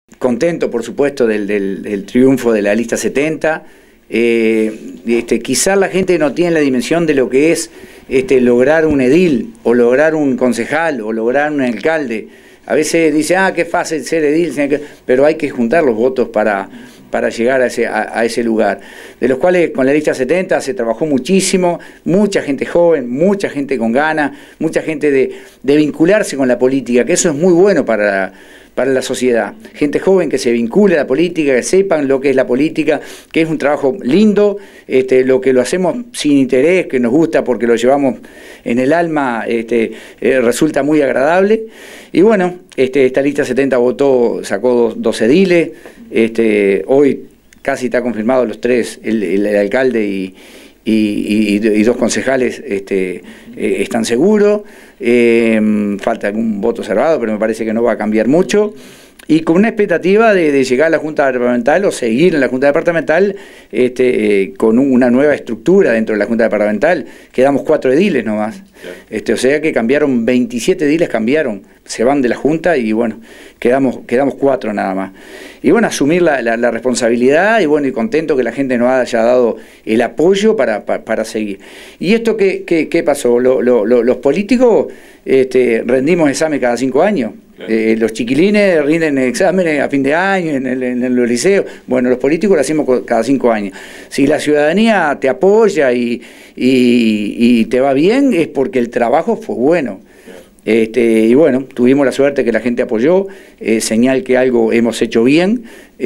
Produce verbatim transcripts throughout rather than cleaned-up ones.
contento, por supuesto, del, del, del triunfo de la lista setenta. Eh, este, quizá la gente no tiene la dimensión de lo que es este, lograr un edil, o lograr un concejal, o lograr un alcalde. A veces dice, ah, qué fácil ser edil, pero hay que juntar los votos para, para llegar a ese, a, a ese lugar. De los cuales con la lista setenta se trabajó muchísimo, mucha gente joven, mucha gente con ganas, mucha gente de, de vincularse con la política, que eso es muy bueno para la, para la sociedad. Gente joven que se vincule a la política, que sepan lo que es la política, que es un trabajo lindo, este, lo que lo hacemos sin interés, que nos gusta porque lo llevamos en el alma, este, eh, resulta muy agradable. Y bueno, este, esta lista setenta votó, sacó dos, dos ediles, este, hoy casi está confirmado los tres, el, el, el alcalde y, y, y, y dos concejales este, eh, están seguros, eh, falta algún voto cerrado, pero me parece que no va a cambiar mucho. Y con una expectativa de, de llegar a la Junta Departamental o seguir en la Junta Departamental este, eh, con un, una nueva estructura dentro de la Junta Departamental. Quedamos cuatro ediles nomás. Este, o sea que cambiaron, veintisiete ediles cambiaron, se van de la Junta y bueno, quedamos, quedamos cuatro nada más. Y bueno, asumir la, la, la responsabilidad y bueno, y contento que la gente nos haya dado el apoyo para, para, para seguir. ¿Y esto qué, qué, qué pasó? Lo, lo, lo, los políticos este, rendimos examen cada cinco años. Claro. Eh, los chiquilines rinden exámenes a fin de año en, el, en los liceos. Bueno, los políticos lo hacemos cada cinco años. Si la ciudadanía te apoya y, y, y te va bien, es porque el trabajo fue bueno. Este, y bueno, tuvimos la suerte que la gente apoyó, eh, señal que algo hemos hecho bien,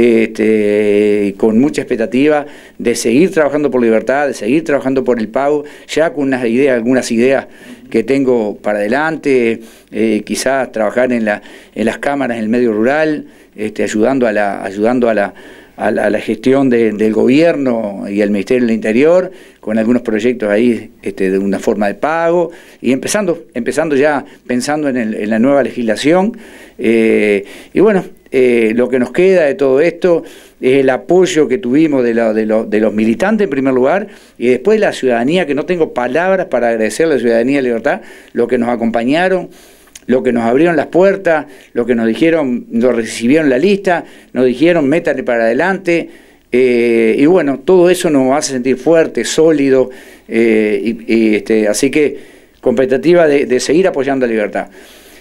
este, con mucha expectativa de seguir trabajando por libertad, de seguir trabajando por el pago, ya con unas ideas, algunas ideas que tengo para adelante, eh, quizás trabajar en, la, en las cámaras en el medio rural, este, ayudando a la, ayudando a la a la, a la gestión de, del gobierno y al Ministerio del Interior, con algunos proyectos ahí este, de una forma de pago, y empezando, empezando ya pensando en, el, en la nueva legislación, eh, y bueno, eh, lo que nos queda de todo esto es el apoyo que tuvimos de, la, de, lo, de los militantes en primer lugar, y después la ciudadanía, que no tengo palabras para agradecer a la ciudadanía de Libertad, lo que nos acompañaron, lo que nos abrieron las puertas, lo que nos dijeron, nos recibieron la lista, nos dijeron métale para adelante, eh, y bueno, todo eso nos hace sentir fuertes, sólidos, eh, y, y, este, así que con expectativa de, de seguir apoyando a Libertad.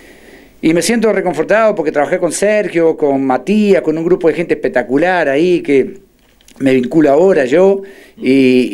Y me siento reconfortado porque trabajé con Sergio, con Matías, con un grupo de gente espectacular ahí que me vincula ahora yo, y,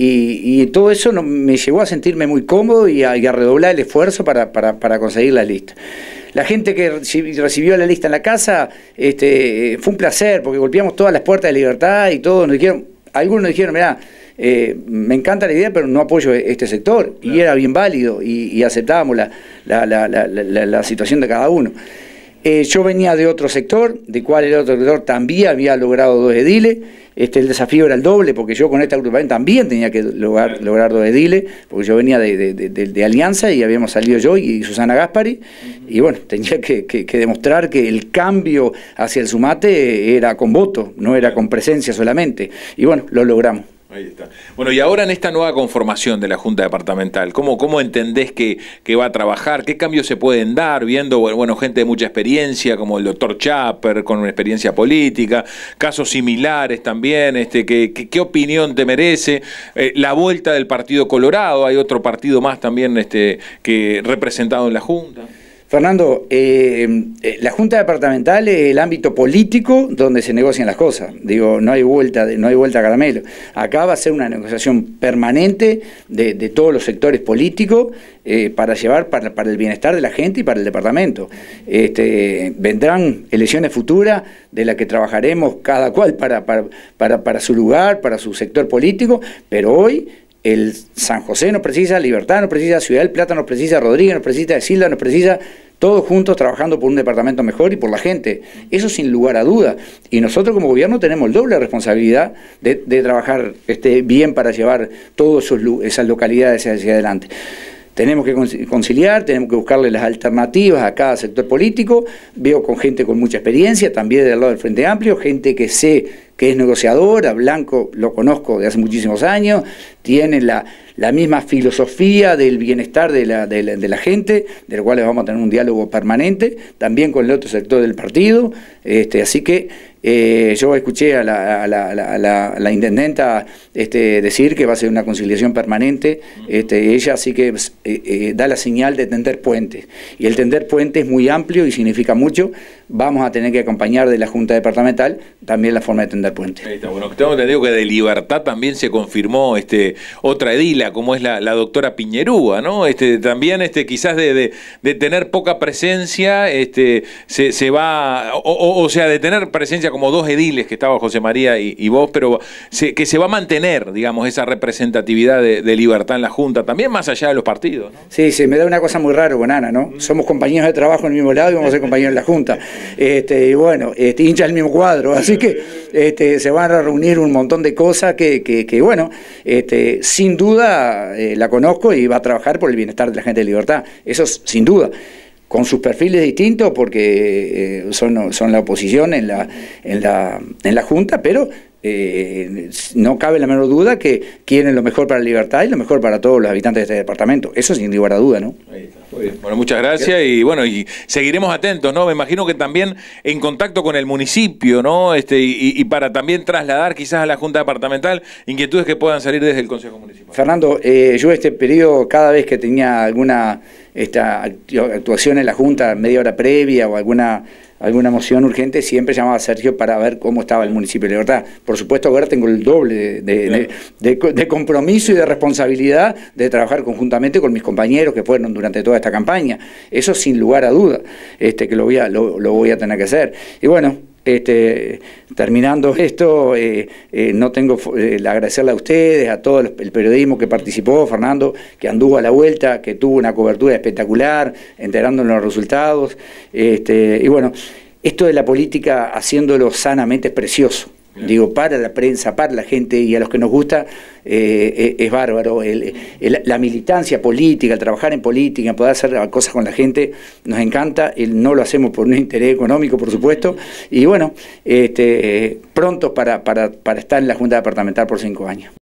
y, y todo eso no, me llevó a sentirme muy cómodo y a, y a redoblar el esfuerzo para, para, para conseguir la lista. La gente que recibió la lista en la casa, este, fue un placer, porque golpeamos todas las puertas de Libertad y todos nos dijeron, algunos nos dijeron, mirá, eh, me encanta la idea, pero no apoyo este sector, claro. Y era bien válido, y, y aceptábamos la, la, la, la, la, la situación de cada uno. Eh, yo venía de otro sector, de cual el otro sector también había logrado dos ediles. Este, el desafío era el doble, porque yo con esta agrupación también tenía que lograr, lograr dos ediles, porque yo venía de, de, de, de, de Alianza y habíamos salido yo y Susana Gaspari, uh-huh. Y bueno, tenía que, que, que demostrar que el cambio hacia el Sumate era con voto, no era con presencia solamente, y bueno, lo logramos. Ahí está. Bueno, y ahora en esta nueva conformación de la Junta Departamental, ¿cómo, cómo entendés que, que va a trabajar? ¿Qué cambios se pueden dar? Viendo, bueno, gente de mucha experiencia, como el doctor Chaper, con una experiencia política, casos similares también, este, ¿qué, qué, qué opinión te merece? Eh, la vuelta del Partido Colorado, hay otro partido más también este, que representado en la Junta. Fernando, eh, la Junta Departamental es el ámbito político donde se negocian las cosas. Digo, no hay vuelta, de, no hay vuelta a caramelo. Acá va a ser una negociación permanente de, de todos los sectores políticos eh, para llevar para, para el bienestar de la gente y para el departamento. Este, vendrán elecciones futuras de las que trabajaremos cada cual para, para, para, para su lugar, para su sector político, pero hoy el San José nos precisa, Libertad nos precisa, Ciudad del Plata nos precisa, Rodríguez nos precisa, Silva nos precisa, todos juntos trabajando por un departamento mejor y por la gente. Eso sin lugar a duda. Y nosotros como gobierno tenemos el doble responsabilidad de, de trabajar este, bien para llevar todas esas localidades hacia adelante. Tenemos que conciliar, tenemos que buscarle las alternativas a cada sector político. Veo con gente con mucha experiencia, también del lado del Frente Amplio, gente que sé que que es negociador, a Blanco lo conozco de hace muchísimos años, tiene la, la misma filosofía del bienestar de la, de, la, de la gente, de lo cual vamos a tener un diálogo permanente, también con el otro sector del partido, este, así que eh, yo escuché a la, a la, a la, a la, a la intendenta este, decir que va a ser una conciliación permanente, este, ella sí que eh, eh, da la señal de tender puentes, y el tender puentes es muy amplio y significa mucho. Vamos a tener que acompañar de la Junta Departamental también la forma de tender puentes. Ahí está, bueno, tengo entendido que de Libertad también se confirmó este, otra edila, como es la, la doctora Piñerúa, ¿no? Este, también este, quizás de, de, de tener poca presencia, este, se, se va, o, o, o sea, de tener presencia como dos ediles, que estaba José María y, y vos, pero se, que se va a mantener, digamos, esa representatividad de, de Libertad en la Junta, también más allá de los partidos, ¿no? Sí, sí, me da una cosa muy rara con Ana, ¿no? Mm. Somos compañeros de trabajo en el mismo lado y vamos a ser compañeros en la Junta. Este, y bueno, este, hincha el mismo cuadro, así que este, se van a reunir un montón de cosas que, que, que bueno, este, sin duda eh, la conozco y va a trabajar por el bienestar de la gente de Libertad, eso es, sin duda, con sus perfiles distintos porque eh, son, son la oposición en la, en la, en la Junta, pero Eh, no cabe la menor duda que quieren lo mejor para la Libertad y lo mejor para todos los habitantes de este departamento. Eso sin lugar a duda, ¿no? Ahí está. Muy bien. Bueno, muchas gracias y bueno, y seguiremos atentos, ¿no? Me imagino que también en contacto con el municipio, ¿no? Este, y, y para también trasladar quizás a la Junta Departamental inquietudes que puedan salir desde el Consejo Municipal. Fernando, eh, yo este periodo, cada vez que tenía alguna esta actuación en la Junta, media hora previa o alguna alguna moción urgente, siempre llamaba a Sergio para ver cómo estaba el municipio de Libertad. Por supuesto, ahora tengo el doble de, de, de, de, de compromiso y de responsabilidad de trabajar conjuntamente con mis compañeros que fueron durante toda esta campaña. Eso sin lugar a duda, este, que lo voy a, lo, lo voy a tener que hacer. Y bueno, Este, terminando esto, eh, eh, no tengo eh, agradecerle a ustedes, a todo el periodismo que participó, Fernando, que anduvo a la vuelta, que tuvo una cobertura espectacular, enterándonos de los resultados, este, y bueno, esto de la política haciéndolo sanamente es precioso. Digo, para la prensa, para la gente y a los que nos gusta, eh, es, es bárbaro. El, el, la militancia política, el trabajar en política, poder hacer cosas con la gente, nos encanta. El, no lo hacemos por un interés económico, por supuesto. Y bueno, este, eh, prontos para, para, para estar en la Junta Departamental por cinco años.